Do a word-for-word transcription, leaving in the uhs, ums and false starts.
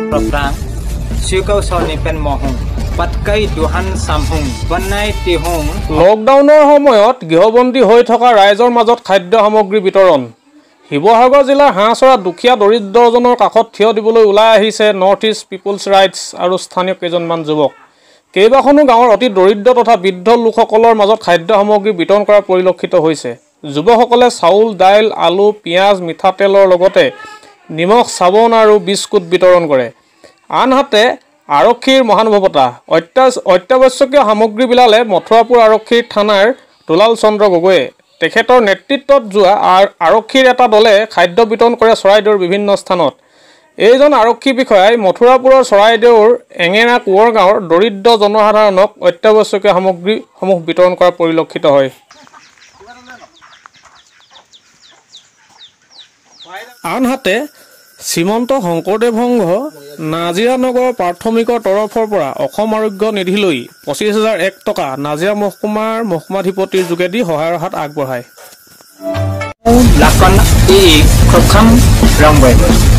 Proprang Syukau Sonipen Mohung Patkai Duhan Samhung Banai Tihung লকডাউনৰ সময়ত গৃহবন্দী হৈ থকা ৰাইজৰ মাজত খাদ্য সামগ্ৰী বিতৰণ শিৱসাগৰ জিলাৰ হাঁহচৰা দুখীয়া দৰিদ্ৰজনৰ কাষত থিয় দিবলৈ ওলাই আহিছে নৰ্থ ইষ্ট পিপলছ ৰাইটছ আৰু স্থানীয় কেইজনমান যুৱক কেইবাখনো গাঁৱৰ অতি দৰিদ্ৰ তথা বৃদ্ধ লোকসকলৰ মাজত খাদ্য সামগ্ৰী বিতৰণ কৰা পৰিলক্ষিত হৈছে যুৱকসকলে চাউল দাইল আলু পিয়াজ মিঠাতেলৰ লগতে নিমখ চাবোন আৰু বিস্কুট বিতৰণ কৰে আনহাতে আৰক্ষীৰ মহানুভৱতা অত্যাৱশ্যকীয় সামগ্ৰী বিলালে মথুৰাপুৰ আৰক্ষীৰ থানাৰ দুলাল চন্দ্ৰ গগৈয়ে তেখেতৰ নেতৃত্বত যোৱা আৰক্ষীৰ এটা দলে খাদ্য বিতৰণ কৰে চৰাইদেউৰ বিভিন্ন স্থানত এইজন আৰক্ষী বিষয়াই মথুৰাপুৰৰ চৰাইদেউৰ এঙেৰা কোঁৱৰ গাঁৱৰ দৰিদ্ৰ জনসাধাৰণক অত্যাৱশ্যকীয় সামগ্ৰীসমূহ বিতৰণ কৰা পৰিলক্ষিত হয় আনহাতে শ্ৰীমন্ত শংকৰদেৱ সংঘ নাজিৰা নগৰ প্ৰাথমিকৰ তৰফৰ পৰা অসম আৰোগ্য নিধিলৈ পঁচিছ হাজাৰ এক টকা নাজিৰা মহকুমাৰ মহকুমাধিপতিৰ যোগেদি সহায়ৰ হাত আগবঢ়ায় Lakon i Krokham Rangbai